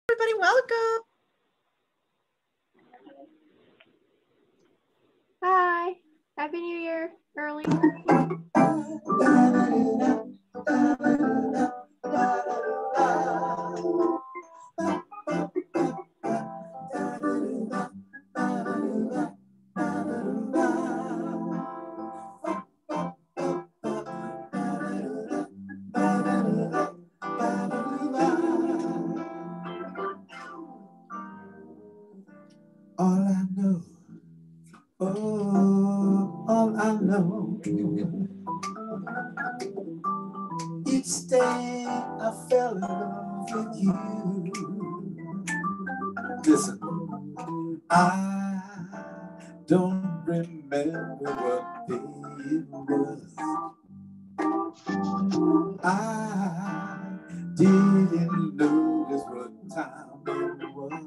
Everybody, welcome. Hi. Happy New Year early. All I know, oh, all I know, each day I fell in love with you. Listen, I don't remember what day it was. I didn't notice what time it was.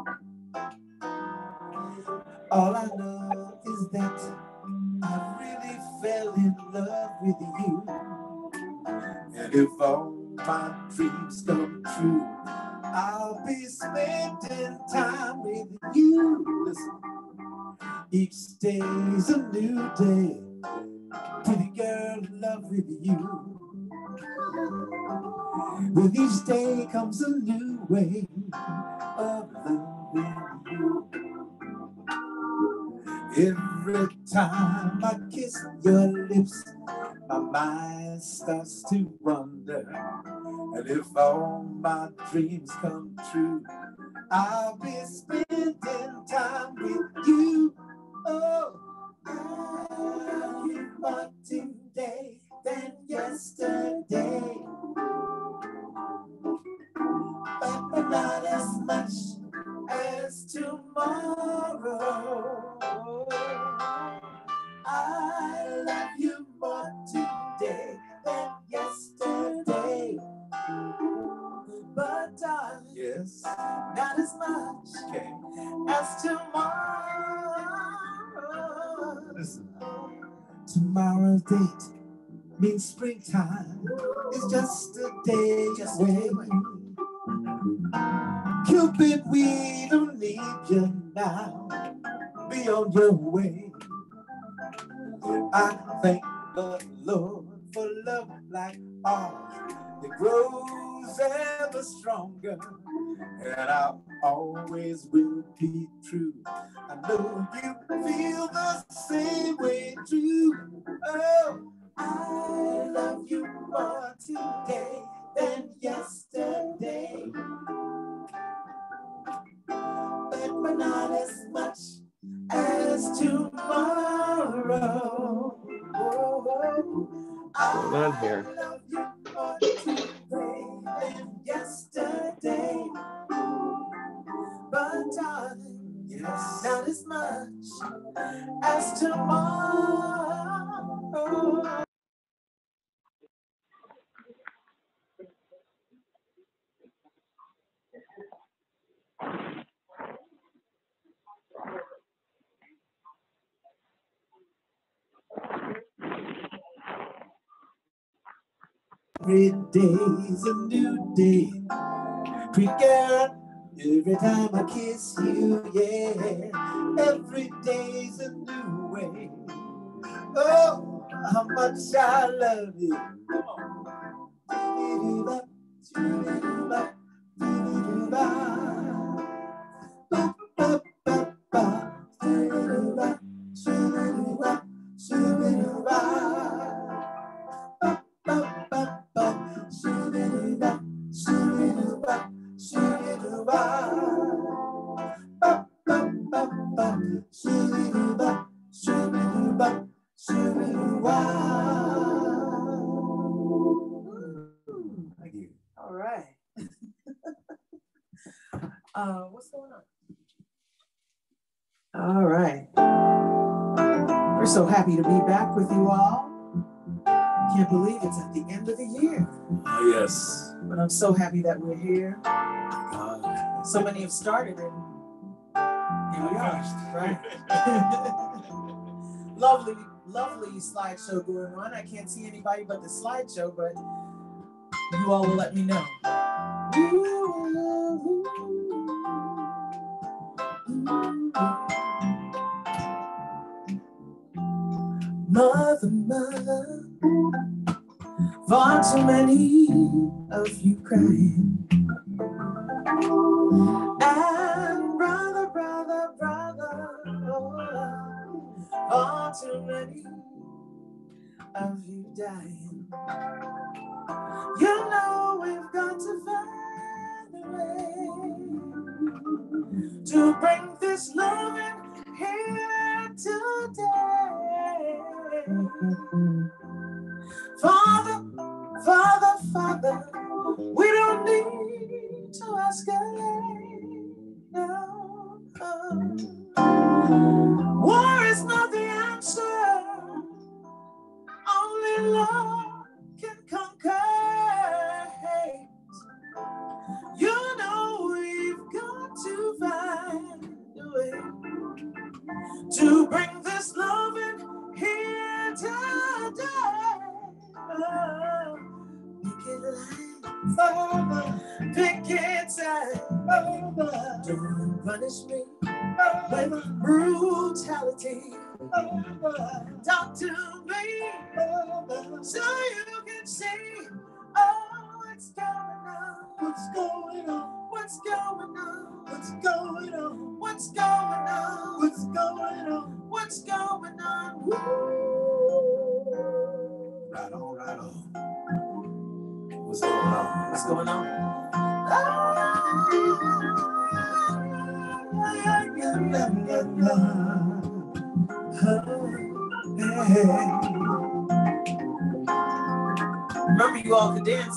All I know is that I really fell in love with you. And if all my dreams come true, I'll be spending time with you. Listen, each day's a new day. Pretty girl in love with you. With each day comes a new way of loving you. Every time I kiss your lips, my mind starts to wonder. And if all my dreams come true, I'll be spending time with you. Oh, I love you more today than yesterday, but not as much as tomorrow. I love you more today than yesterday, but darling, yes, not as much as tomorrow. Listen, tomorrow's date means springtime. It's just a day away. Cupid, we don't need you now. Be on your way. I thank the Lord for love like ours. It grows ever stronger, and I always will be true. I know you feel the same way too. Oh, I love you more today than yesterday, but not as much as tomorrow. What's going on here? I love you more today than yesterday, but darling, yes, not as much as tomorrow. Every day's a new day, pretty girl. Every time I kiss you, yeah. Every day's a new way. Oh, how much I love you. Come on. All right. What's going on? All right. We're so happy to be back with you all. Can't believe it's at the end of the year. Oh, yes. But I'm so happy that we're here. So many have started, and here we are, right? Lovely slideshow going on. I can't see anybody but the slideshow, but you all will let me know. Mother, mother, far too many of you crying. And brother, brother, brother, oh, far too many of you dying. You know we've got to find a way to bring this love in here today. Father, Father, Father, we don't need to escalate, no. War is not the answer. Only love can conquer hate. You know we've got to find a way to bring this love in here today. Pick it line, Father, pick it time, Father. Don't punish me with brutality. Talk to me so you can see, oh, what's going on? What's going on? What's going on? What's going on? What's going on? What's going on? What's going on? Woo. Right on, right on. What's going on? What's going on? Remember, you all could dance.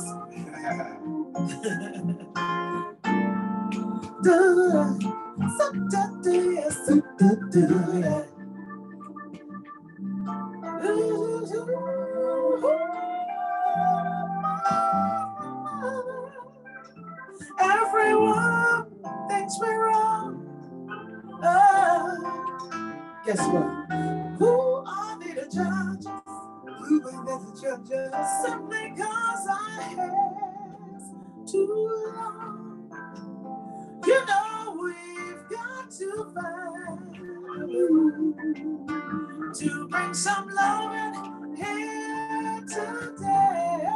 Everyone thinks we're wrong. Guess what? Who are they to judge us? Who are they to judge us? Simply cause our hair's too long. You know we've got to find a way to bring some love in here today.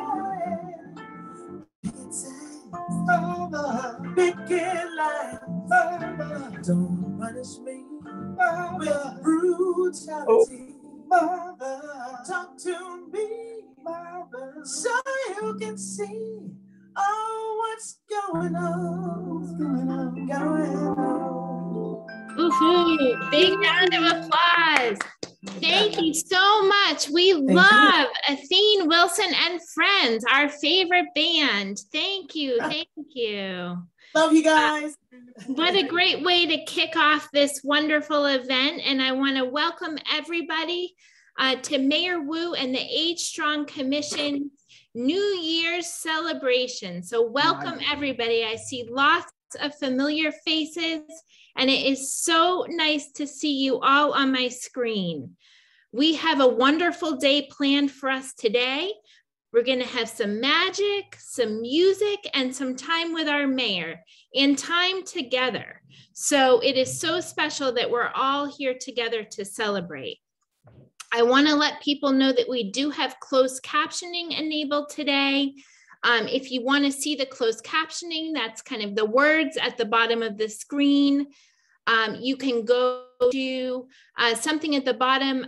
Pick it like Father, don't punish me with brutality. Mother, talk to me, Mother, so you can see, oh, what's going on? What's going on? Going on. Woohoo! Big round of applause. Thank you so much. We love Athene Wilson and Friends, our favorite band. Thank you. Thank you. Love you guys. What a great way to kick off this wonderful event. And I want to welcome everybody to Mayor Wu and the Age Strong Commission New Year's celebration. So welcome everybody. I see lots of familiar faces, and it is so nice to see you all on my screen. We have a wonderful day planned for us today. We're going to have some magic, some music, and some time with our mayor and time together. So it is so special that we're all here together to celebrate. I want to let people know that we do have closed captioning enabled today. If you want to see the closed captioning, that's kind of the words at the bottom of the screen. You can go to something at the bottom.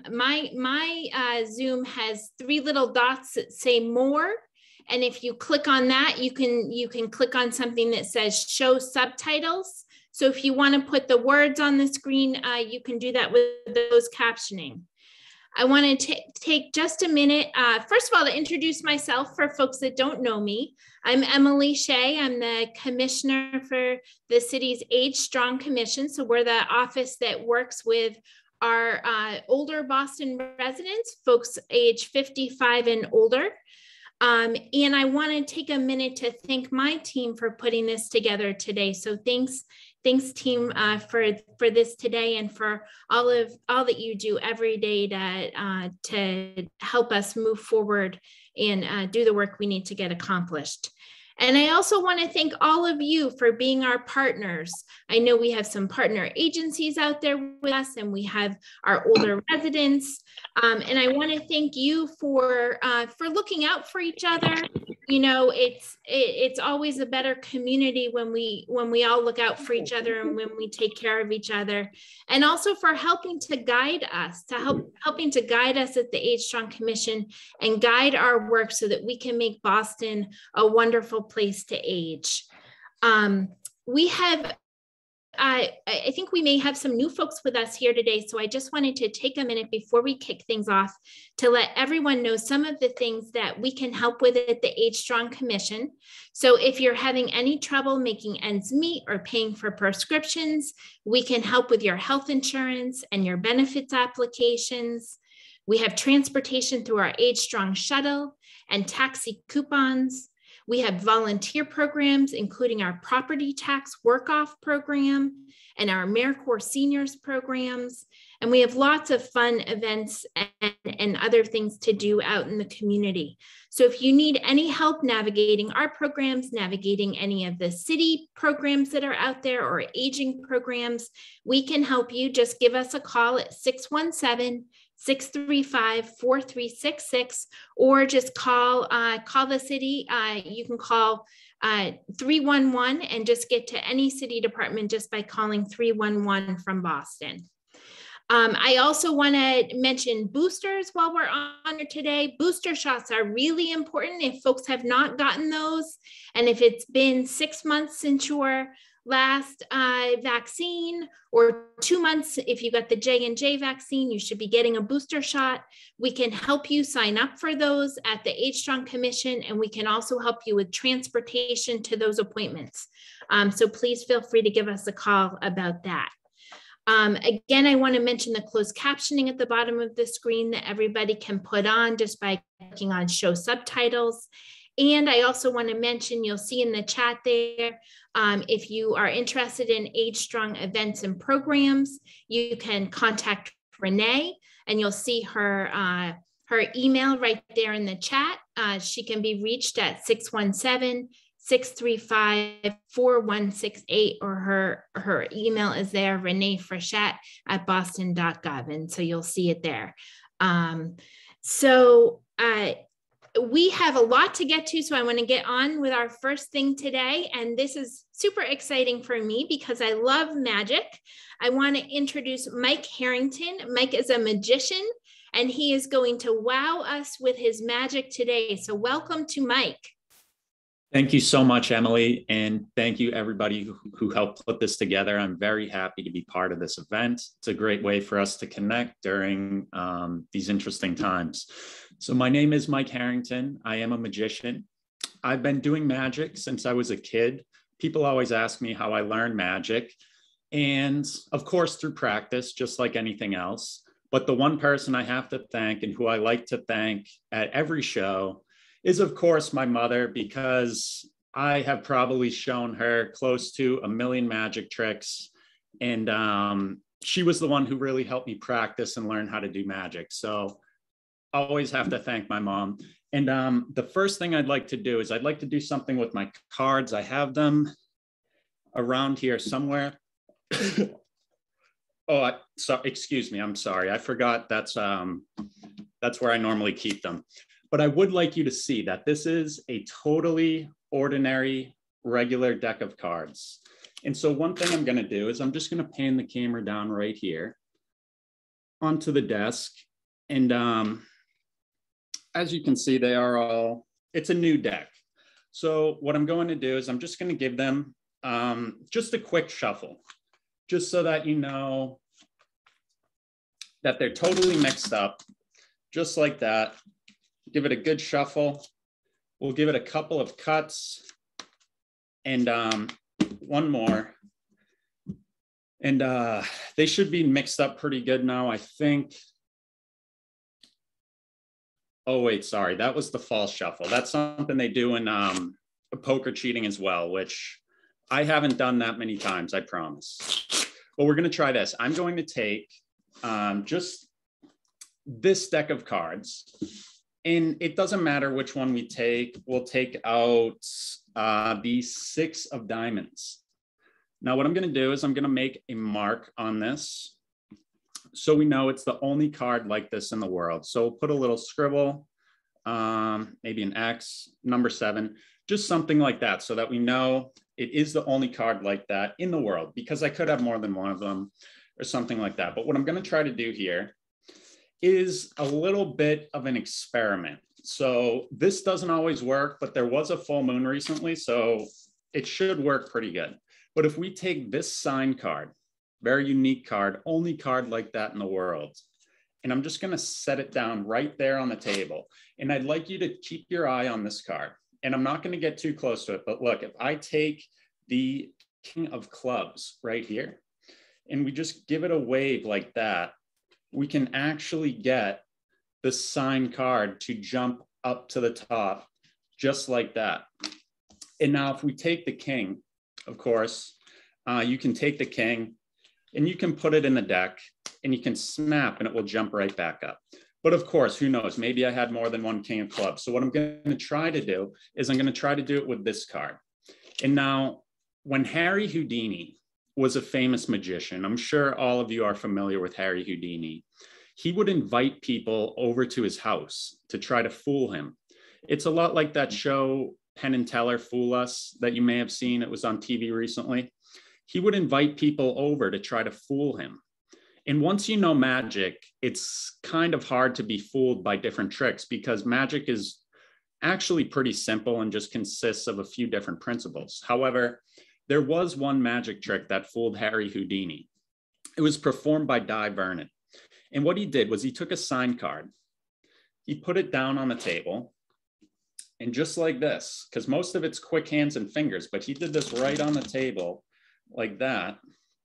My Zoom has 3 little dots that say more. And if you click on that, you can click on something that says show subtitles. So if you want to put the words on the screen, you can do that with those captioning. I want to take just a minute, first of all, to introduce myself for folks that don't know me. I'm Emily Shea. I'm the commissioner for the city's Age Strong Commission. So we're the office that works with our older Boston residents, folks age 55 and older. And I want to take a minute to thank my team for putting this together today. So thanks team for this today and for all that you do every day to help us move forward and do the work we need to get accomplished. And I also want to thank all of you for being our partners. I know we have some partner agencies out there with us, and we have our older residents. And I want to thank you for looking out for each other. You know, it's always a better community when we all look out for each other and when we take care of each other, and also for helping to guide us, helping to guide us at the Age Strong Commission and guide our work so that we can make Boston a wonderful place to age. We have I think we may have some new folks with us here today, so I just wanted to take a minute before we kick things off to let everyone know some of the things that we can help with at the Age Strong Commission. So if you're having any trouble making ends meet or paying for prescriptions, we can help with your health insurance and your benefits applications. We have transportation through our Age Strong shuttle and taxi coupons. We have volunteer programs, including our property tax work-off program and our AmeriCorps seniors programs. And we have lots of fun events and other things to do out in the community. So if you need any help navigating our programs, navigating any of the city programs that are out there or aging programs, we can help you. Just give us a call at 617-635-4366, or just call the city. You can call 311 and just get to any city department just by calling 311 from Boston. I also want to mention boosters while we're on here today. Booster shots are really important if folks have not gotten those, and if it's been 6 months since your last vaccine, or 2 months if you got the J&J vaccine, you should be getting a booster shot. We can help you sign up for those at the Age Strong Commission, and we can also help you with transportation to those appointments. So please feel free to give us a call about that. Again, I want to mention the closed captioning at the bottom of the screen that everybody can put on just by clicking on show subtitles. And I also want to mention, you'll see in the chat there, if you are interested in Age Strong events and programs, you can contact Renee, and you'll see her email right there in the chat. She can be reached at 617-635-4168, or her email is there, reneefrechette@boston.gov. And so you'll see it there. We have a lot to get to, so I want to get on with our first thing today. And this is super exciting for me because I love magic. I want to introduce Mike Harrington. Mike is a magician, and he is going to wow us with his magic today. So welcome to Mike. Thank you so much, Emily, and thank you everybody who helped put this together. I'm very happy to be part of this event. It's a great way for us to connect during these interesting times. So my name is Mike Harrington. I am a magician. I've been doing magic since I was a kid. People always ask me how I learned magic, and of course through practice, just like anything else. But the one person I have to thank, and who I like to thank at every show, is of course my mother, because I have probably shown her close to 1 million magic tricks. And she was the one who really helped me practice and learn how to do magic. So I always have to thank my mom. And the first thing I'd like to do is I'd like to do something with my cards. I have them around here somewhere. So excuse me, I'm sorry. I forgot that's where I normally keep them. But I would like you to see that this is a totally ordinary, regular deck of cards. And so one thing I'm going to do is I'm just going to pan the camera down right here onto the desk. And as you can see, they are all, it's a new deck. So what I'm going to do is I'm just going to give them just a quick shuffle, just so that you know that they're totally mixed up, just like that. Give it a good shuffle. We'll give it a couple of cuts and one more. And they should be mixed up pretty good now, I think. Oh, wait, sorry. That was the false shuffle. That's something they do in poker cheating as well, which I haven't done that many times, I promise. But we're going to try this. I'm going to take just this deck of cards. And it doesn't matter which one we take. We'll take out the 6 of diamonds. Now what I'm going to do is I'm going to make a mark on this so we know it's the only card like this in the world. So we'll put a little scribble, maybe an X, number 7, just something like that, so that we know it is the only card like that in the world, because I could have more than one of them or something like that. But what I'm going to try to do here is a little bit of an experiment. So this doesn't always work, but there was a full moon recently, so it should work pretty good. But if we take this sign card, very unique card, only card like that in the world, and I'm just going to set it down right there on the table. And I'd like you to keep your eye on this card. And I'm not going to get too close to it, but look, if I take the King of Clubs right here, and we just give it a wave like that, we can actually get the sign card to jump up to the top, just like that. And now if we take the King, of course, you can take the King and you can put it in the deck and you can snap and it will jump right back up. But of course, who knows? Maybe I had more than one King of Clubs. So what I'm going to try to do is I'm going to try to do it with this card. And now, when Harry Houdini was a famous magician, I'm sure all of you are familiar with Harry Houdini. He would invite people over to his house to try to fool him. It's a lot like that show, Penn and Teller Fool Us, that you may have seen. It was on TV recently. He would invite people over to try to fool him. And once you know magic, it's kind of hard to be fooled by different tricks, because magic is actually pretty simple and just consists of a few different principles. However, there was one magic trick that fooled Harry Houdini. It was performed by Dai Vernon. And what he did was he took a sign card, he put it down on the table, and just like this, because most of it's quick hands and fingers, but he did this right on the table like that.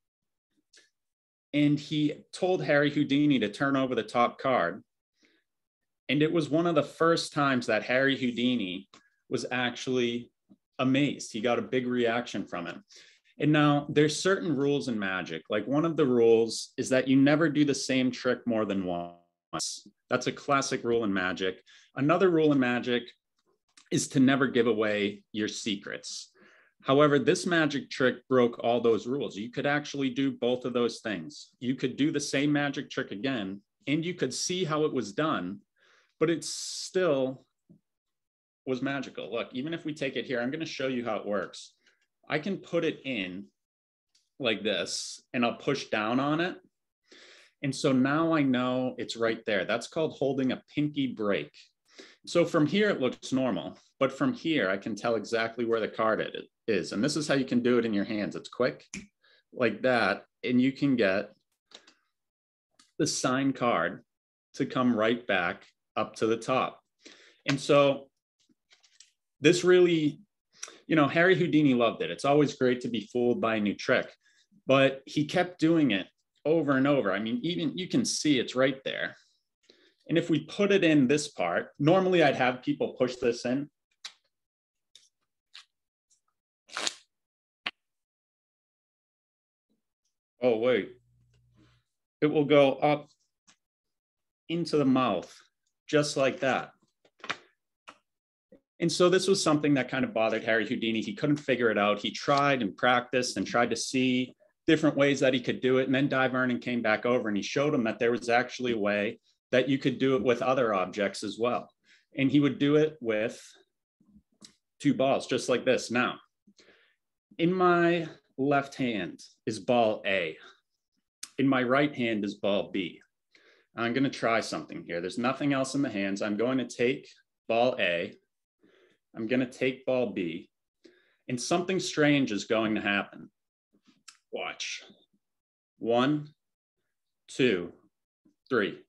And he told Harry Houdini to turn over the top card. And it was one of the first times that Harry Houdini was actually amazed. He got a big reaction from him. And now there's certain rules in magic. Like, one of the rules is that you never do the same trick more than once. That's a classic rule in magic. Another rule in magic is to never give away your secrets. However, this magic trick broke all those rules. You could actually do both of those things. You could do the same magic trick again, and you could see how it was done, but it still was magical. Look, even if we take it here, I'm going to show you how it works. I can put it in like this, and I'll push down on it. And so now I know it's right there. That's called holding a pinky break. So from here, it looks normal, but from here, I can tell exactly where the card is. And this is how you can do it in your hands. It's quick, like that. And you can get the sign card to come right back up to the top. And so this really, you know, Harry Houdini loved it. It's always great to be fooled by a new trick, but he kept doing it over and over. I mean, even you can see it's right there. And if we put it in this part, normally I'd have people push this in. Oh, wait. It will go up into the mouth, just like that. And so this was something that kind of bothered Harry Houdini. He couldn't figure it out. He tried and practiced and tried to see different ways that he could do it. And then Dai Vernon came back over and he showed him that there was actually a way that you could do it with other objects as well. And he would do it with 2 balls, just like this. Now, in my left hand is ball A. In my right hand is ball B. I'm going to try something here. There's nothing else in the hands. I'm going to take ball A. I'm going to take ball B. And something strange is going to happen. Watch. 1, 2, 3.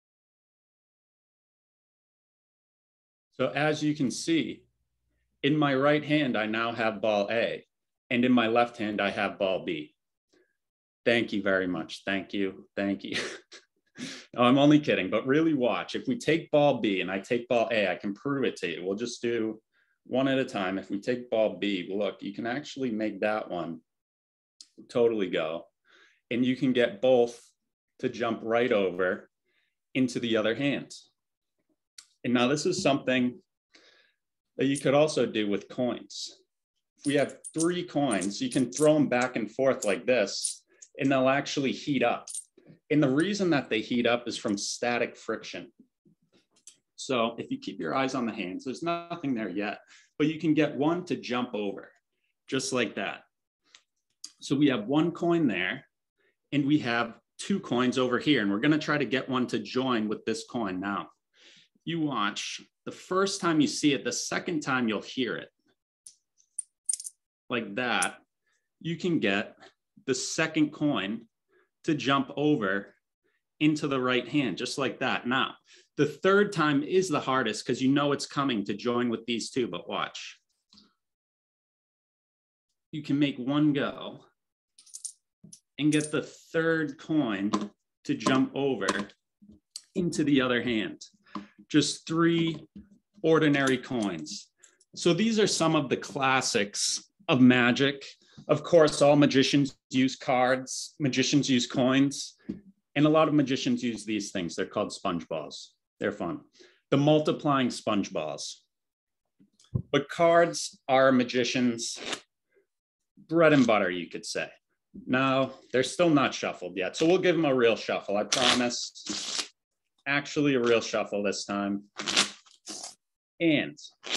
So as you can see, in my right hand, I now have ball A, and in my left hand, I have ball B. Thank you very much. Thank you. Thank you. No, I'm only kidding, but really watch. If we take ball B and I take ball A, I can prove it to you. We'll just do one at a time. If we take ball B, look, you can actually make that one totally go, and you can get both to jump right over into the other hand. And now this is something that you could also do with coins. If we have 3 coins, you can throw them back and forth like this, and they'll actually heat up. And the reason that they heat up is from static friction. So if you keep your eyes on the hands, there's nothing there yet, but you can get one to jump over, just like that. So we have 1 coin there, and we have 2 coins over here, and we're gonna try to get one to join with this coin now. You watch, the first time you see it, the second time you'll hear it. Like that, you can get the second coin to jump over into the right hand, just like that. Now, the third time is the hardest because you know it's coming to join with these 2, but watch. You can make one go and get the third coin to jump over into the other hand. Just 3 ordinary coins. So these are some of the classics of magic. Of course, all magicians use cards, magicians use coins, and a lot of magicians use these things. They're called sponge balls. They're fun. The multiplying sponge balls. But cards are magicians' bread and butter, you could say. Now, they're still not shuffled yet, so we'll give them a real shuffle, I promise. Actually a real shuffle this time. And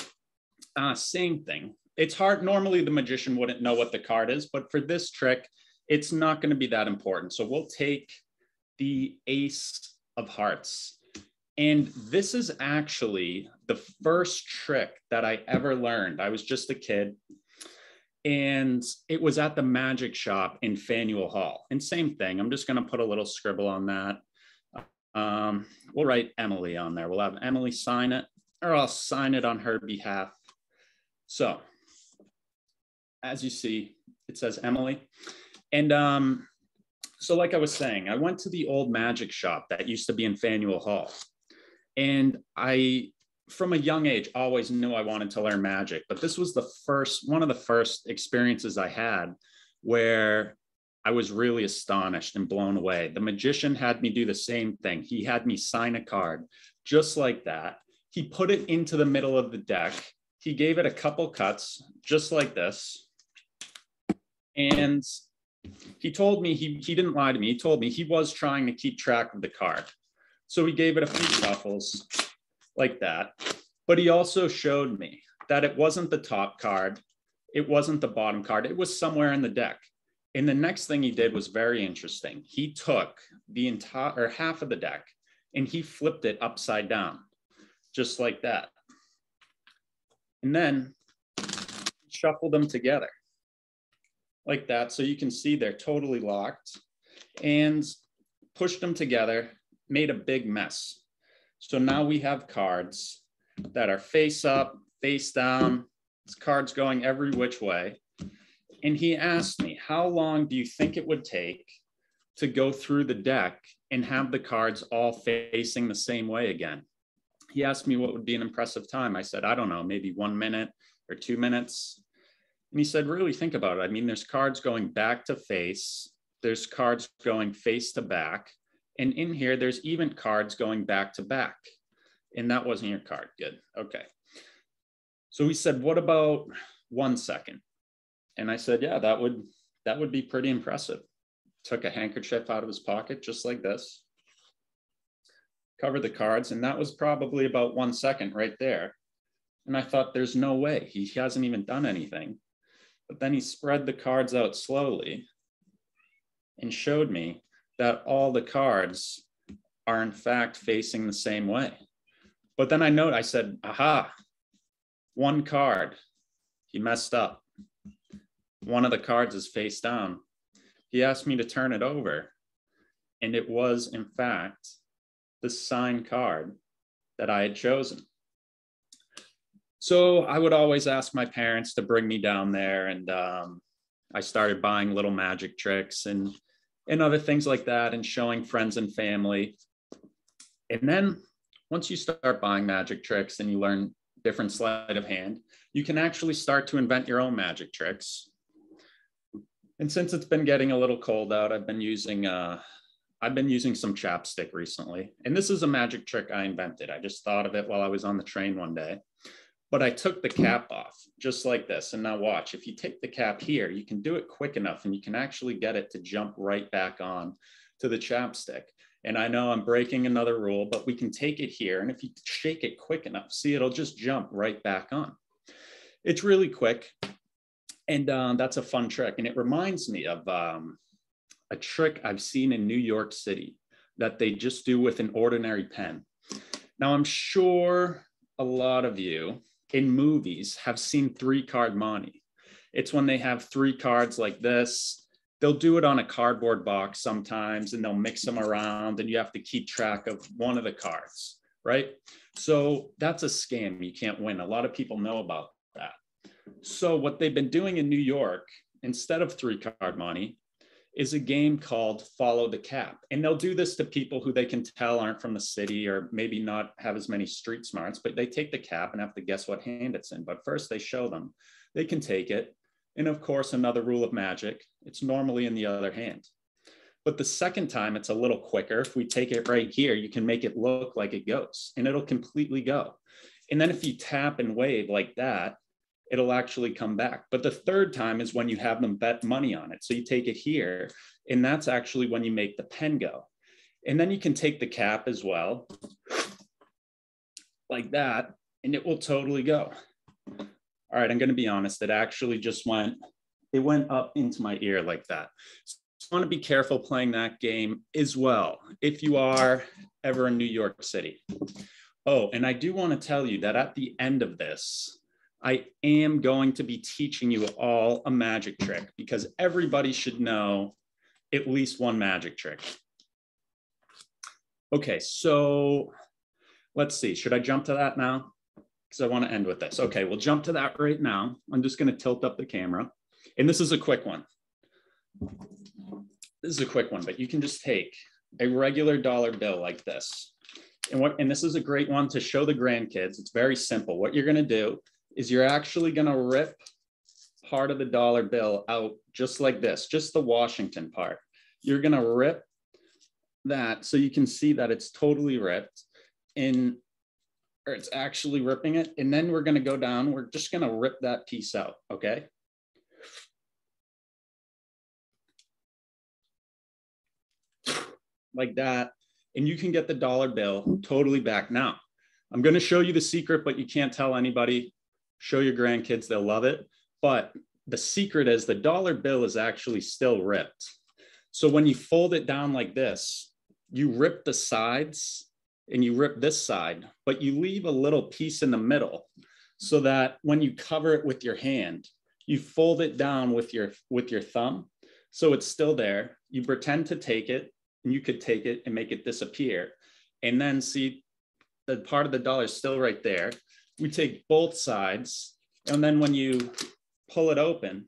same thing. It's hard. Normally the magician wouldn't know what the card is, but for this trick, it's not going to be that important. So we'll take the Ace of Hearts. And this is actually the first trick that I ever learned. I was just a kid, and it was at the magic shop in Faneuil Hall. And same thing, I'm just going to put a little scribble on that. We'll write Emily on there. We'll have Emily sign it, or I'll sign it on her behalf. So as you see, it says Emily. And so like I was saying, I went to the old magic shop that used to be in Faneuil Hall. And I, from a young age, always knew I wanted to learn magic. But this was one of the first experiences I had where I was really astonished and blown away. The magician had me do the same thing. He had me sign a card just like that. He put it into the middle of the deck. He gave it a couple cuts, just like this. And he told me, he didn't lie to me. He told me he was trying to keep track of the card. So he gave it a few shuffles like that. But he also showed me that it wasn't the top card. It wasn't the bottom card. It was somewhere in the deck. And the next thing he did was very interesting. He took the entire, or half of the deck, and he flipped it upside down, just like that. And then shuffled them together like that. So you can see they're totally locked, and pushed them together, made a big mess. So now we have cards that are face up, face down. It's cards going every which way. And he asked me, how long do you think it would take to go through the deck and have the cards all facing the same way again? He asked me what would be an impressive time. I said, I don't know, maybe 1 minute or 2 minutes. And he said, really think about it. I mean, there's cards going back to face. There's cards going face to back. And in here, there's even cards going back to back. And that wasn't your card. Good. Okay. So he said, what about 1 second? And I said, yeah, that would be pretty impressive. Took a handkerchief out of his pocket, just like this. Covered the cards, and that was probably about 1 second right there. And I thought, there's no way. He hasn't even done anything. But then he spread the cards out slowly and showed me that all the cards are in fact facing the same way. But then I said, aha, 1 card, he messed up. One of the cards is face down. He asked me to turn it over, and it was in fact the signed card that I had chosen. So I would always ask my parents to bring me down there, and I started buying little magic tricks and other things like that, and showing friends and family. And then once you start buying magic tricks and you learn different sleight of hand, you can actually start to invent your own magic tricks. And since it's been getting a little cold out, I've been using a I've been using some chapstick recently, and this is a magic trick I invented. I just thought of it while I was on the train one day, but I took the cap off just like this. And now watch, if you take the cap here, you can do it quick enough and you can actually get it to jump right back on to the chapstick. And I know I'm breaking another rule, but we can take it here. And if you shake it quick enough, see, it'll just jump right back on. It's really quick. And that's a fun trick. And it reminds me of a trick I've seen in New York City that they just do with an ordinary pen. Now, I'm sure a lot of you in movies have seen 3-card monte. It's when they have 3 cards like this. They'll do it on a cardboard box sometimes, and they'll mix them around, and you have to keep track of one of the cards, right? So that's a scam. You can't win. A lot of people know about that. So what they've been doing in New York, instead of 3-card monte, is a game called Follow the Cap. And they'll do this to people who they can tell aren't from the city or maybe not have as many street smarts, but they take the cap and have to guess what hand it's in. But first they show them, they can take it. And of course, another rule of magic, it's normally in the other hand. But the second time, it's a little quicker. If we take it right here, you can make it look like it goes, and it'll completely go. And then if you tap and wave like that, it'll actually come back. But the third time is when you have them bet money on it. So you take it here, and that's actually when you make the pen go. And then you can take the cap as well, like that, and it will totally go. All right, I'm gonna be honest, it actually just went up into my ear like that. So I wanna be careful playing that game as well, if you are ever in New York City. Oh, and I do wanna tell you that at the end of this, I am going to be teaching you all a magic trick because everybody should know at least one magic trick. Okay, so let's see, should I jump to that now? Because I want to end with this. Okay, we'll jump to that right now. I'm just going to tilt up the camera. And this is a quick one. This is a quick one, but you can just take a regular dollar bill like this. And this is a great one to show the grandkids. It's very simple. What you're going to do is you're actually going to rip part of the dollar bill out just like this, just the Washington part. You're going to rip that so you can see that it's totally ripped or it's actually ripping it. And then we're going to go down. We're just going to rip that piece out. Okay. Like that. And you can get the dollar bill totally back. Now, I'm going to show you the secret, but you can't tell anybody. Show your grandkids. They'll love it. But the secret is the dollar bill is actually still ripped. So when you fold it down like this, you rip the sides and you rip this side, but you leave a little piece in the middle so that when you cover it with your hand, you fold it down with your thumb. So it's still there. You pretend to take it, and you could take it and make it disappear. And then see the part of the dollar is still right there. We take both sides, and then when you pull it open,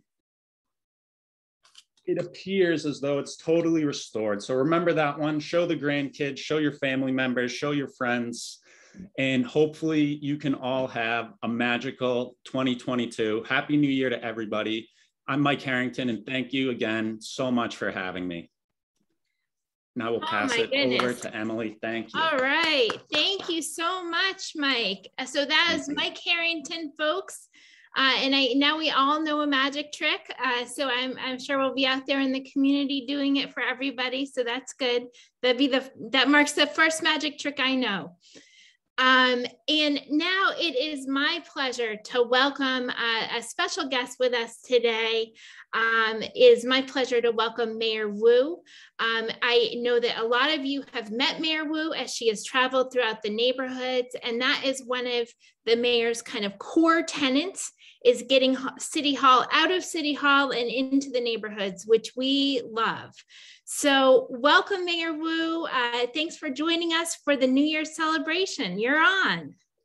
it appears as though it's totally restored. So remember that one, show the grandkids, show your family members, show your friends, and hopefully you can all have a magical 2022. Happy New Year to everybody. I'm Mike Harrington, and thank you again so much for having me. Now we'll pass it over to Emily. Thank you. All right. Thank you so much, Mike. So that is Mike Harrington, folks. Now we all know a magic trick. So I'm sure we'll be out there in the community doing it for everybody. So that's good. That marks the first magic trick I know. And now it is my pleasure to welcome a special guest with us today. Is my pleasure to welcome Mayor Wu. I know that a lot of you have met Mayor Wu as she has traveled throughout the neighborhoods, and that is one of the mayor's kind of core tenets, is getting City Hall out of City Hall and into the neighborhoods, which we love. So welcome, Mayor Wu. Thanks for joining us for the New Year's celebration. You're on.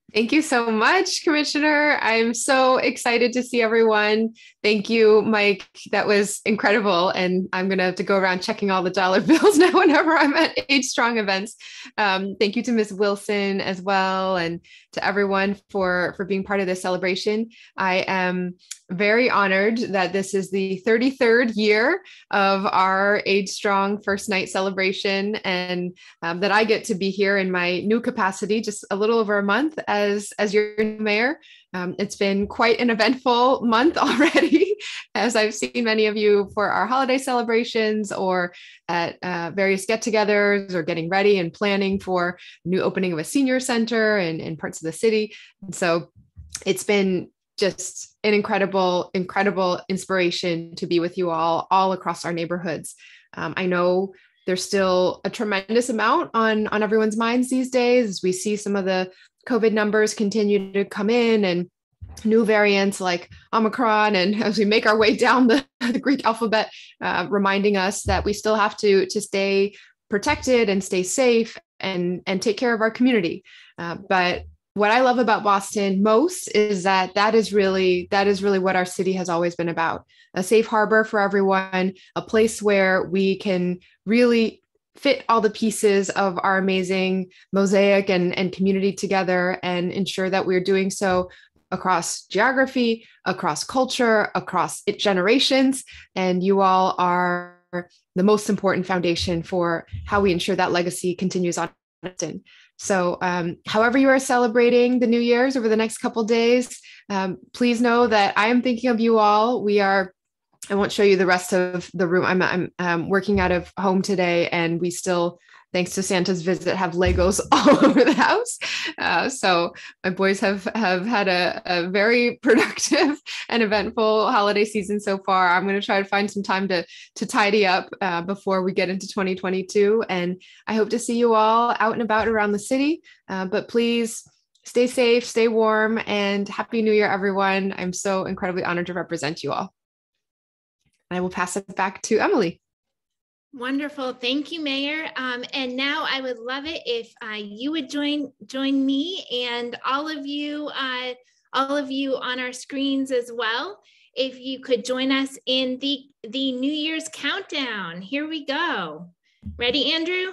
Thank you so much, Commissioner. I'm so excited to see everyone. Thank you, Mike. That was incredible. And I'm going to have to go around checking all the dollar bills now whenever I'm at Age Strong events. Thank you to Ms. Wilson as well, and to everyone for being part of this celebration. I am very honored that this is the 33rd year of our Age Strong First Night celebration, and that I get to be here in my new capacity, just a little over a month as your mayor. It's been quite an eventful month already, as I've seen many of you for our holiday celebrations or at various get-togethers or getting ready and planning for new opening of a senior center in parts of the city. And so it's been just an incredible inspiration to be with you all across our neighborhoods. I know there's still a tremendous amount on everyone's minds these days as we see some of the COVID numbers continue to come in and new variants like Omicron, and as we make our way down the Greek alphabet, reminding us that we still have to stay protected and stay safe and take care of our community. But what I love about Boston most is that is really what our city has always been about: a safe harbor for everyone, a place where we can really fit all the pieces of our amazing mosaic and community together and ensure that we're doing so across geography, across culture, across generations. And you all are the most important foundation for how we ensure that legacy continues on. So however you are celebrating the New Year's over the next couple of days, please know that I am thinking of you all. I won't show you the rest of the room. I'm working out of home today, and we still, thanks to Santa's visit, have Legos all over the house. So my boys have had a very productive and eventful holiday season so far. I'm going to try to find some time to tidy up before we get into 2022. And I hope to see you all out and about around the city. But please stay safe, stay warm, and Happy New Year, everyone. I'm so incredibly honored to represent you all. I will pass it back to Emily. Wonderful. Thank you, Mayor. And now I would love it if you would join me and all of you on our screens as well. If you could join us in the New Year's countdown. Here we go. Ready, Andrew?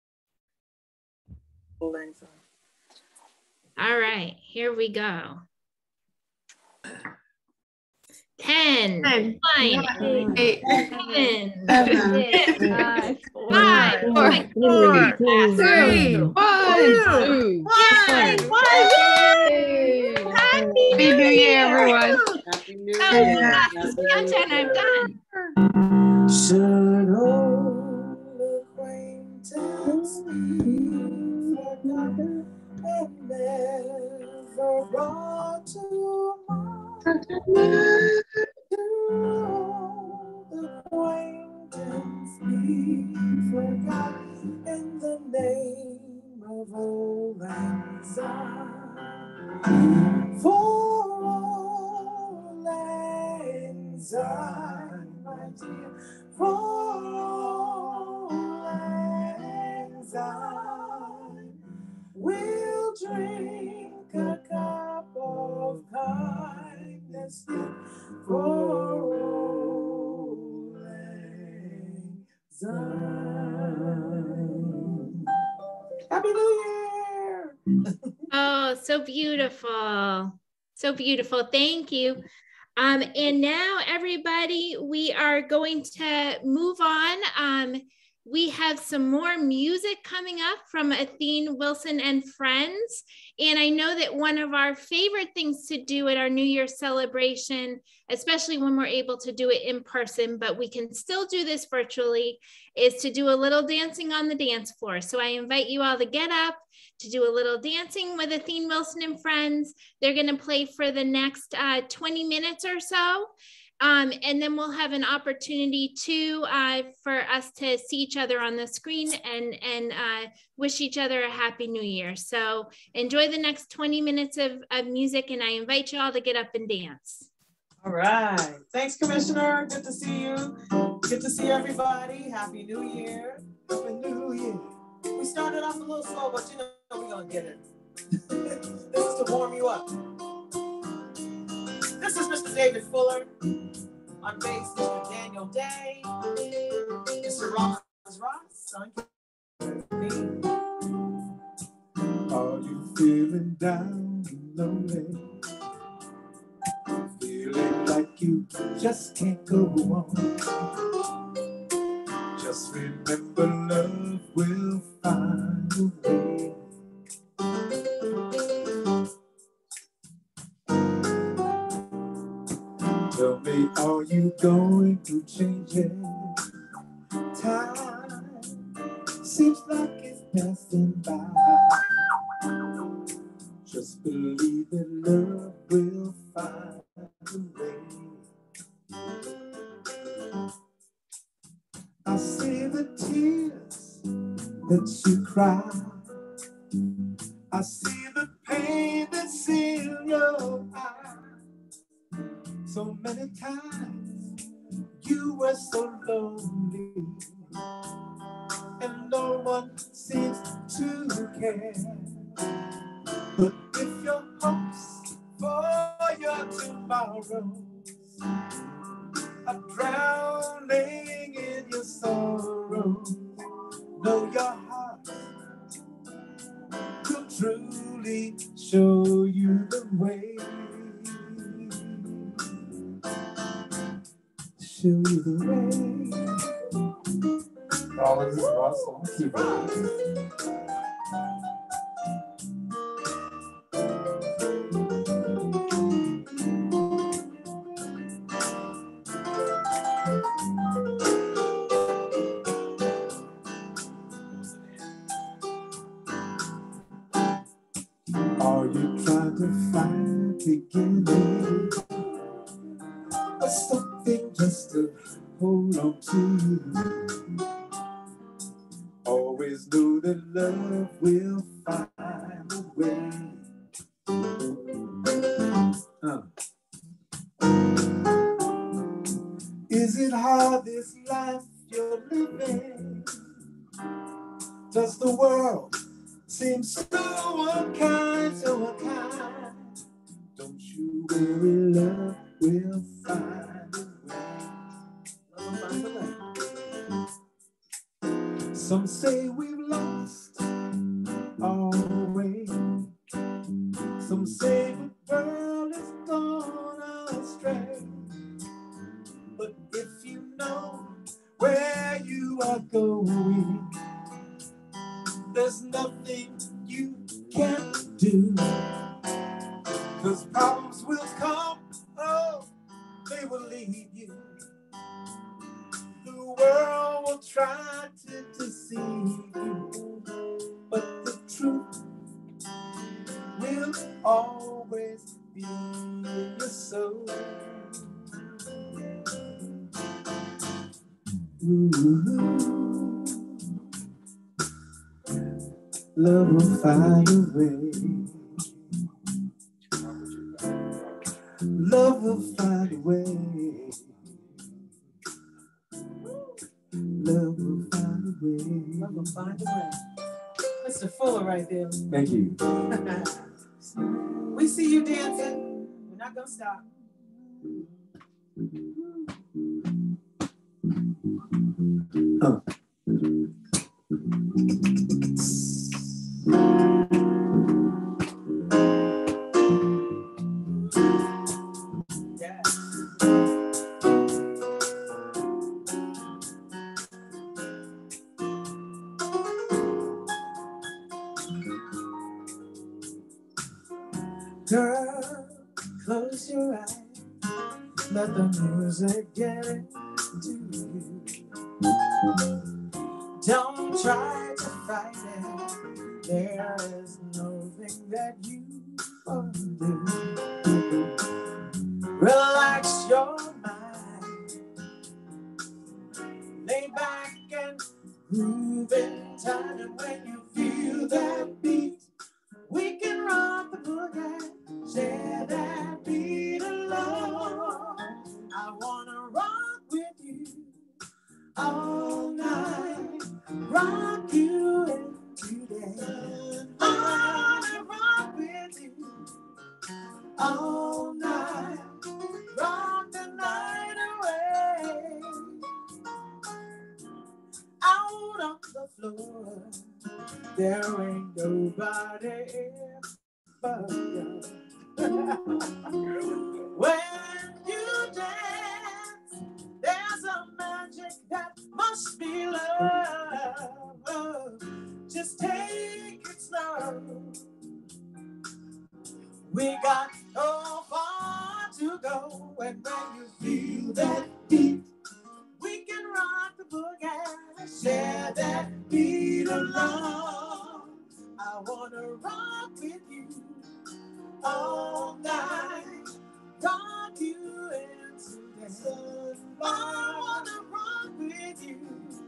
All right, here we go. 10, 9, 8, 7, 5, 4, 3, 2, 1. Happy New Year, everyone. Happy New Year. I'm done. Should old acquaintance be forgotten and never brought to mind? Acquaintance be forgotten in the name of old lang syne. For old lang syne, my dear, for old lang syne, we'll drink a cup of kindness for old lang syne. Happy New Year! Oh, so beautiful. So beautiful. Thank you. And now, everybody, we are going to move on. We have some more music coming up from Athene Wilson and friends. And I know that one of our favorite things to do at our New Year's celebration, especially when we're able to do it in person, but we can still do this virtually, is to do a little dancing on the dance floor. So I invite you all to get up, to do a little dancing with Athene Wilson and friends. They're going to play for the next 20 minutes or so. And then we'll have an opportunity for us to see each other on the screen and wish each other a Happy New Year. So enjoy the next 20 minutes of music, and I invite you all to get up and dance. All right. Thanks, Commissioner. Good to see you. Good to see everybody. Happy New Year. Happy New Year. We started off a little slow, but you know we're going to get it. This is to warm you up. This is Mr. David Fuller. On bass, Mr. Daniel Day. Mr. Ross Ross on keyboard. Are you feeling down and lonely? Feeling like you just can't go on? Just remember, love will find a way. Tell me, are you going to change it? Time seems like it's passing by. Just believe that love will find a way. I see the tears that you cry. I see the pain that's in your eyes. So many times you were so lonely, and no one seems to care. But if your hopes for your tomorrows are drowning in your sorrow, know your heart will truly show you the way. Show you the way. Always Russell. Are you trying to find beginning or something just to hold on to? Always know that love will find a way. Is it hard, this life you're living? Does the world seem so unkind, so unkind? Don't you worry, love will find a way. Some say we've lost our way. Some say the world is gone astray. But if you know where you are going, there's nothing you can't do. 'Cause problems will come, oh, they will leave you. The world will try to deceive you, but the truth will always be in your soul. Love will find a way. Love will find a way. Love will find a way. Love will find a way. Mr. Fuller right there. Thank you. We see you dancing. We're not gonna stop. Yeah. Girl, close your eyes. Let the music get into you. Don't try to fight it. There is nothing that you can do. Relax your mind. Lay back and groove in time. And when you feel that beat, we can rock the boogie. Share that beat alone. I wanna rock with you all night. Rock you into day. I wanna rock with you floor. There ain't nobody but you. When you dance, there's a magic that must be love. Just take it slow. We got so far to go, and when you feel that beat, we can rock the boogie, share that beat along. I wanna rock with you all night, rock you into the sun. I wanna rock with you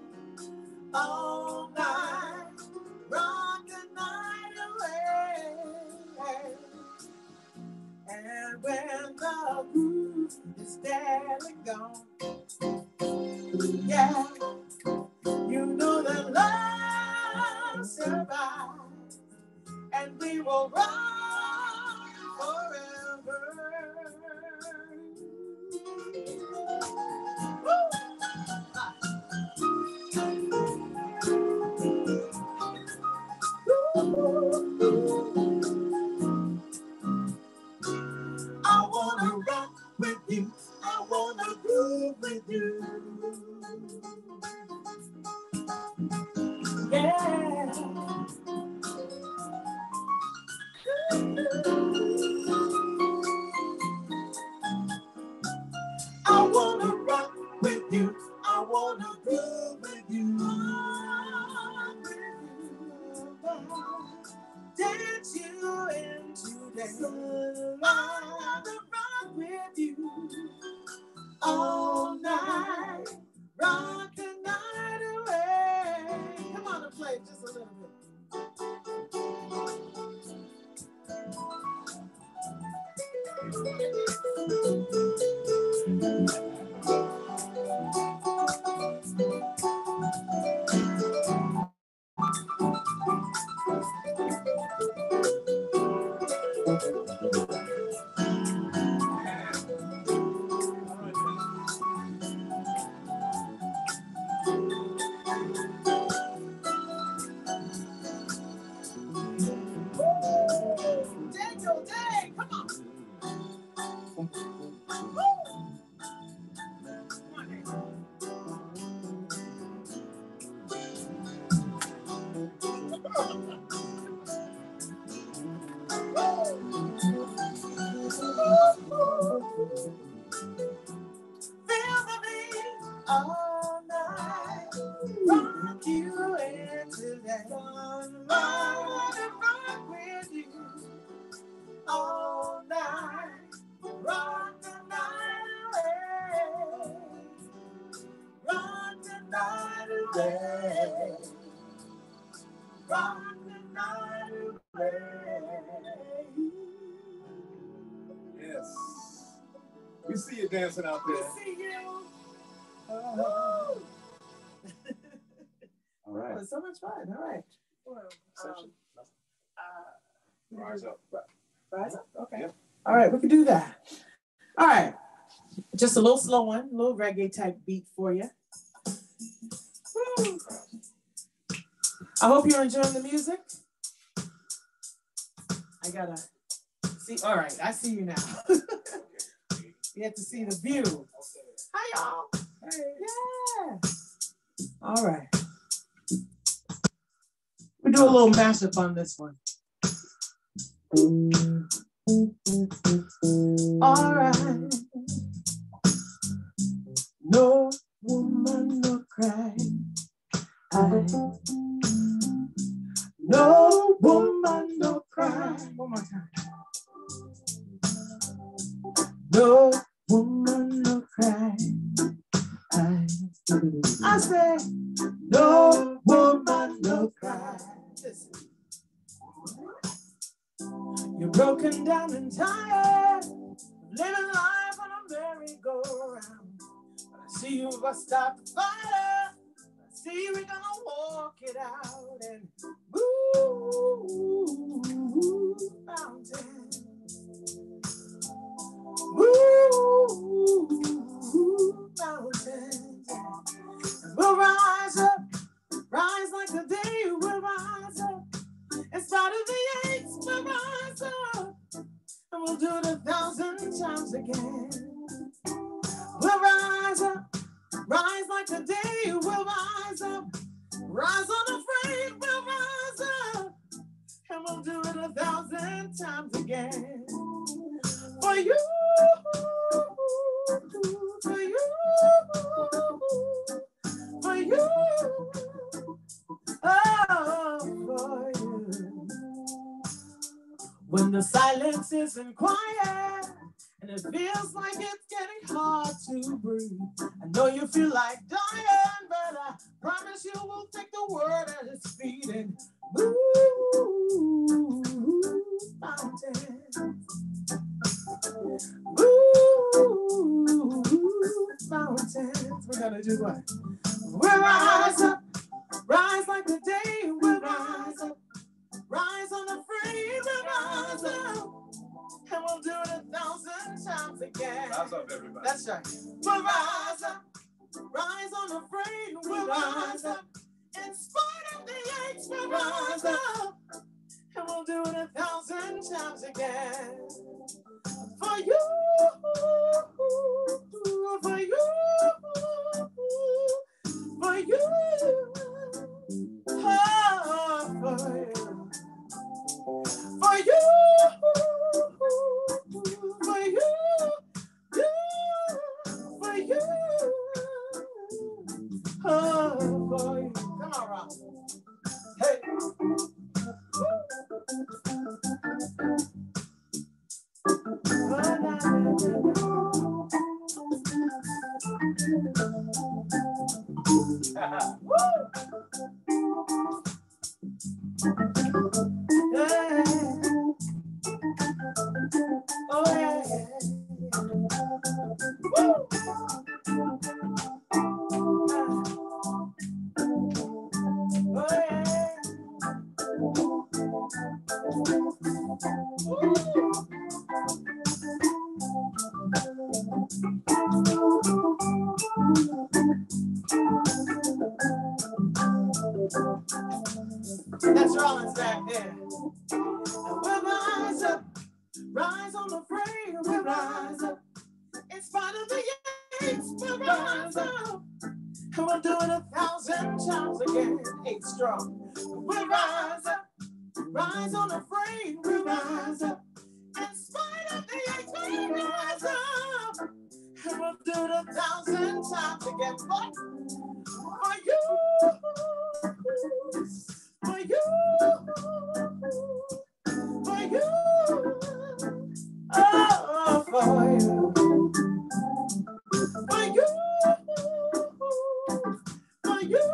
all night, rock the night away. And when the groove is dead and gone, yeah, you know that love survives, and we will rock forever. Woo! I wanna rock with you, I wanna groove with you. Yeah. I wanna rock with you, I wanna groove with you. Dance you into the sun. I wanna rock with you all night, rock the night away. Come on and play just a little bit. Daniel, Dang, come on. Feel the beat all night, rock you into that sun. I wanna rock with you all night, rock the night away, rock the night away, rock the night away. Yes. We see you dancing out there. We see you. All right. It was so much fun. All right. Rise up. Rise up? Okay. Yep. All right, we can do that. All right. Just a little slow one, a little reggae type beat for you. Woo. I hope you're enjoying the music. I gotta see. All right, I see you now. You have to see the view. Hi, y'all. Hey. Yeah. All right. We do a little mashup on this one. All right. No woman, no cry. No woman, no cry. One more time. No woman, no cry. I say, no woman, no cry. Listen. You're broken down and tired, living life on a merry-go-round. But I see you bust out the fire. I see we're gonna walk it out and move mountains. Move mountains. And we'll rise up, rise like the Rise unafraid, we'll rise up, and we'll do it 1,000 times again. For you, for you, for you, oh, for you. When the silence isn't quiet and it feels like it's getting hard to breathe, I know you feel like dying, but I promise you we'll take the word at its feet and move mountains. Move mountains. We're gonna do what? We'll rise up, rise like the day. We'll rise up, rise unafraid. We'll rise up, and we'll do it 1,000 times again. Rise up, everybody. That's right. We'll rise up, rise unafraid. We'll rise up, in spite of the aches. We'll rise up, and we'll do it 1,000 times again. For you, for you, for you, oh, for you, for you, for you, for you, oh, for you. Come on, Rob. Hey. That's Rollins back there. And we'll rise up, rise on the frame, we'll rise up. In spite of the aches, we'll rise up. And we'll do it 1,000 times again. 8 strong. We'll rise up, rise on the frame, we'll rise up. In spite of the aches, we'll rise up. And we'll do it 1,000 times again. But for you, for you, for you, oh, for you, for you, for you,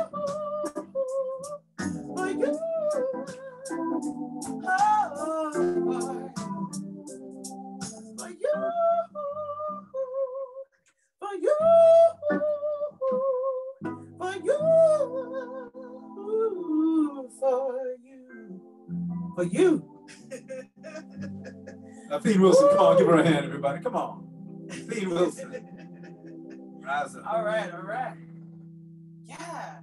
for you, oh, for you, for you, for you, for you. Now, Feed Wilson, come on, give her a hand, everybody. Come on. Feed Wilson. Rise up. All right, all right. Yeah.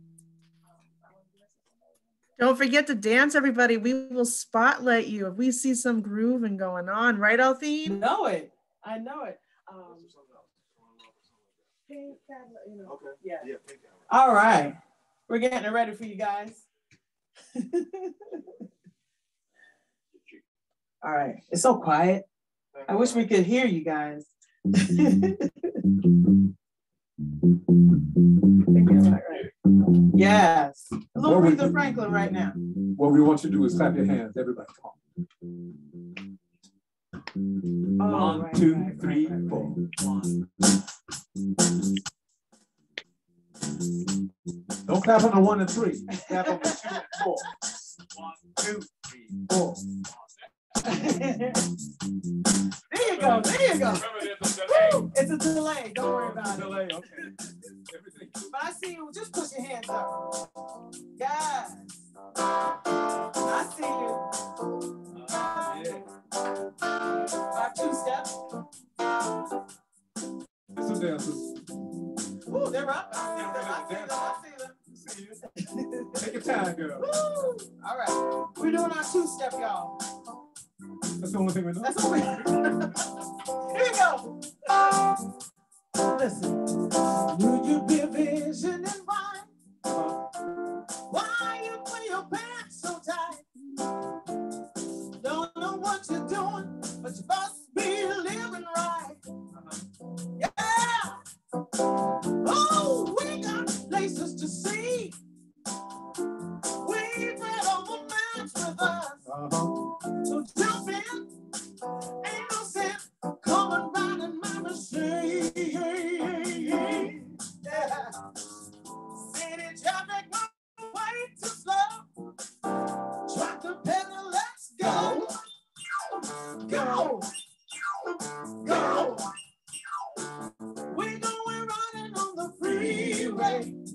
Don't forget to dance, everybody. We will spotlight you if we see some grooving going on. Right, Altheen? Know it. I know it. Okay. Yeah. All right. We're getting it ready for you guys. All right. It's so quiet. I wish we could hear you guys. Yes. A little Aretha Franklin right now. What we want you to do is clap your hands. Everybody, come on. Oh, 1, 2, 3, 4. 1. Don't clap on the 1 and 3. Clap on the 2 and 4. 1, 2, 3, 4. There you go. There you go. Woo! It's a delay. Don't worry about it. Delay. Okay. But I see you. Just push your hands up. Yes. I see you. Yeah. 5 2-step. Some dancers. Ooh, they're up. I see them. See you. Take your time, girl. Woo! All right. We're doing our 2-step, y'all. That's the only thing we know. That's what we Here we go. Listen. Will you be a vision in mind?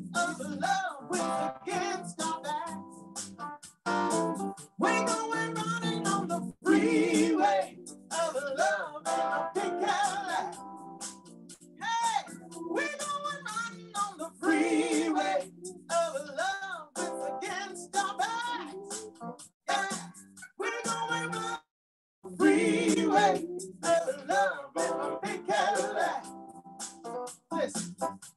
of love with against our backs. We're going running on the freeway of love in a big Cadillac. Hey, we're going running on the freeway of love with against our backs. Yeah, we're going running on the freeway of love in a big Cadillac. Listen.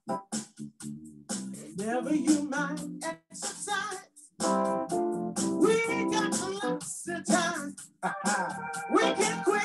Whenever you might exercise, we got lots of time. We can quit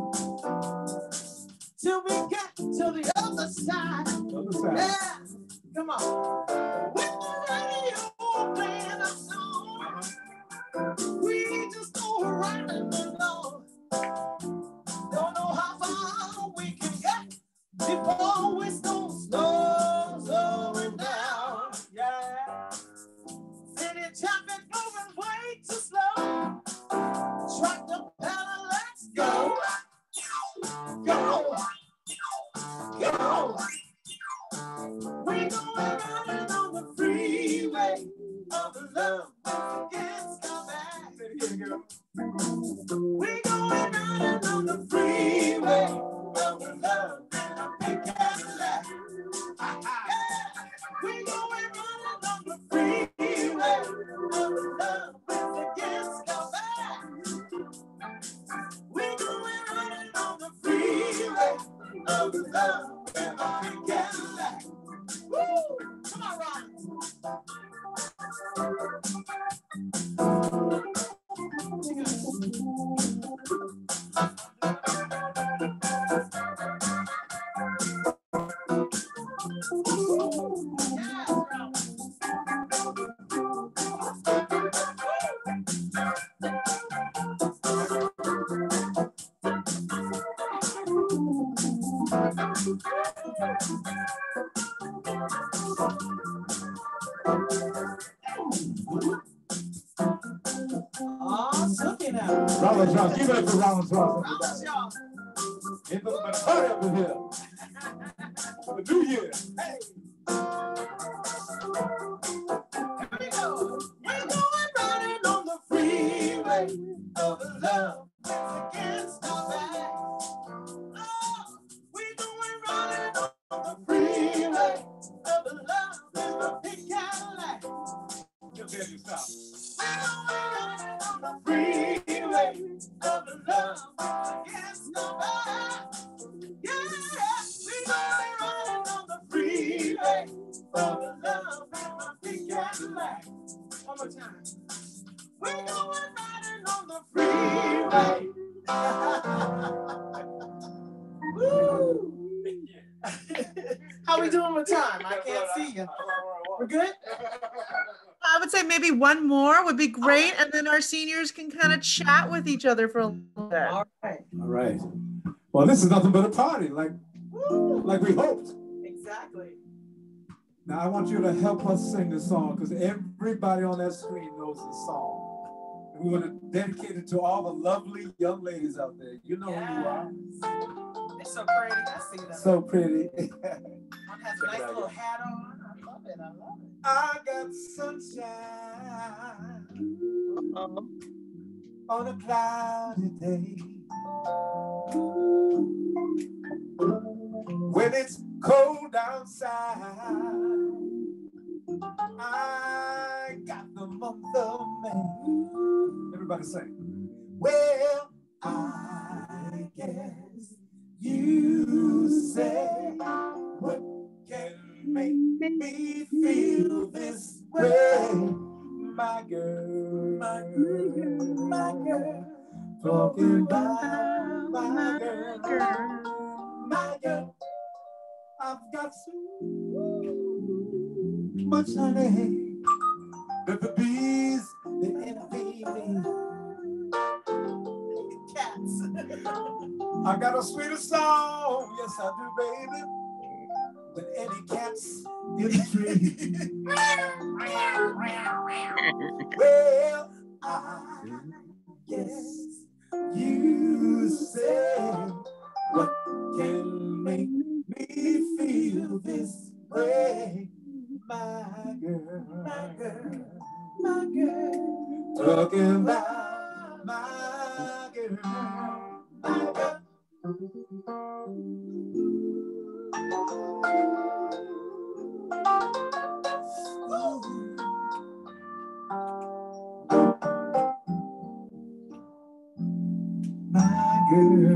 till we get to the other side. Yeah, come on. With the radio playing a song, we just go right along. Don't know how far we can get before we slowing down. Yeah. City traffic moving way too slow. Track the pedal, let's go. Go. Go. We're going running on the freeway of love against our back. We're going running on the freeway of love in a big Cadillac. Yeah. We're going running on the freeway of love against our back. We're going running on the freeway of love in a big Cadillac. Woo! Come on, Ron. Ronald Johnson, give it up to Ronald Johnson. Ronald Johnson. Get the party up in here. For the new year. Hey. Here we go. We're going running on the freeway of love against our back. Oh, we're going running on the freeway of love in a big Cadillac. Just there you stop. We're going running on the freeway of love against our back. Yeah, we're going running on the freeway of love in a big Cadillac. One more time. We're going running on the freeway. Woo! How we doing with time? I can't see you. We're good? I would say maybe one more would be great, and then our seniors can kind of chat with each other for a little bit. All right. All right. Well, this is nothing but a party, like we hoped. Exactly. Now, I want you to help us sing this song because everybody on that screen knows this song. And we want to dedicate it to all the lovely young ladies out there. You know who you are. They're so pretty. I see them. So pretty. One has a nice little hat on. I love it. I love it. I got sunshine on a cloudy day. When it's cold outside, I got the month of May. Everybody sing. Well, I guess you say what can make me feel this way, my girl, my girl, my girl. Talking about my girl, my girl. I've got so much honey that the bees, they envy me. Cats. I got a sweeter song, yes I do, baby, than any cats in the tree. Well, I guess you said what can make me feel this way, my girl, my girl, my girl. Talking about my girl, my girl. My girl,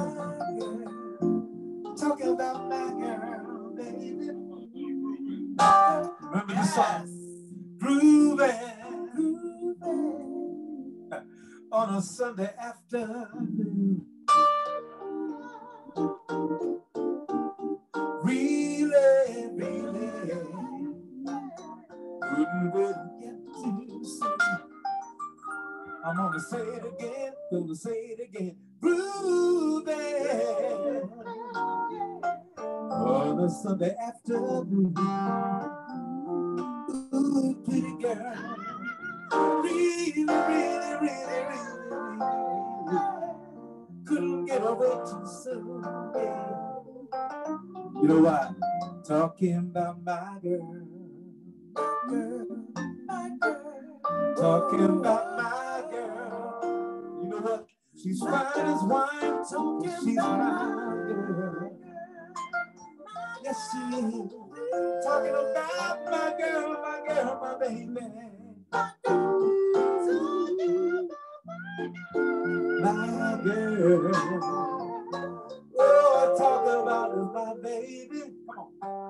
talking about my girl, baby. Remember the song? Grooving on a Sunday afternoon. Really, really couldn't get too soon. I'm gonna say it again, grooving on a Sunday afternoon. Ooh, pretty girl, really, really, really, really couldn't get away too soon. Yeah. You know what? Talking about my girl, my girl, talking about my girl. You know what? She's fine as wine, she's my girl. Yes, she is. Talking about my girl, my baby. My girl. Oh, I talk about is my baby. Come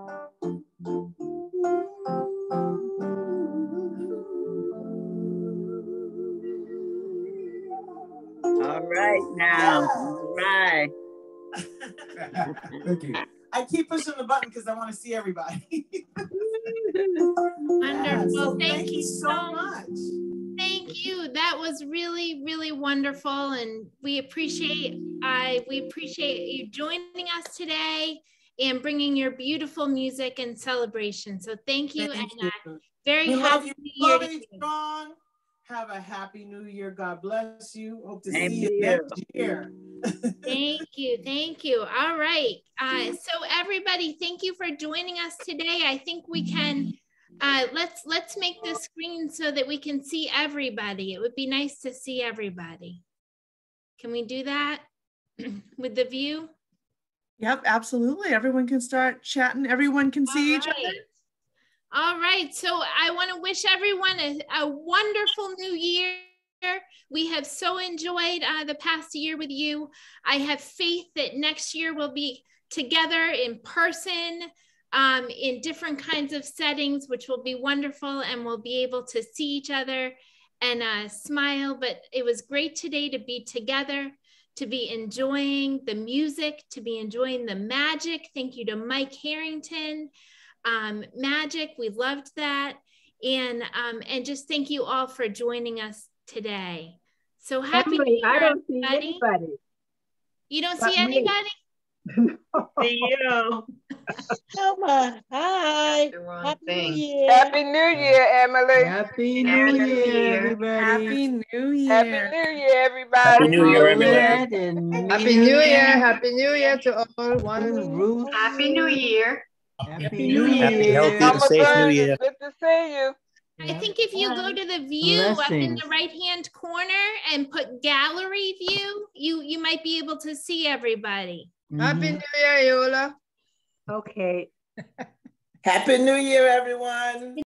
All right now. All right. Thank you. I keep pushing the button because I want to see everybody. Wonderful. Thank you so much. Thank you. That was really, really wonderful, and we appreciate you joining us today and bringing your beautiful music and celebration. So thank you, Thank and you. very We happy New Year love to you, you. strong. Have a happy New Year. God bless you. Hope to Same see to you you. next year. Thank you. Thank you. All right. So everybody, thank you for joining us today. I think we can, let's make the screen so that we can see everybody. It would be nice to see everybody. Can we do that with the view? Yep, absolutely. Everyone can start chatting. Everyone can see each other. All right. So I want to wish everyone a wonderful new year. We have so enjoyed the past year with you. I have faith that next year we'll be together in person, in different kinds of settings, which will be wonderful, and we'll be able to see each other and smile. But it was great today to be together, to be enjoying the music, to be enjoying the magic. Thank you to Mike Harrington. Magic, we loved that. And just thank you all for joining us today. So happy Emily, New Year, I don't see everybody. anybody. You don't But see me. anybody? See you. Selma, hi. Happy New Year. Happy New Year, Emily. Happy New Year, everybody. Happy New Year. Happy New Year, everybody. Happy New Year, everybody. Happy New Year. Happy New Year to all. One Ruth. Happy New Year. Happy New Year. Happy, healthy, and Mama safe New Bird, Year. it's good to see you. I think if you go to the view up in Blessings. the right-hand corner and put gallery view, you might be able to see everybody. Happy New Year, Yola. Okay. Happy New Year, everyone.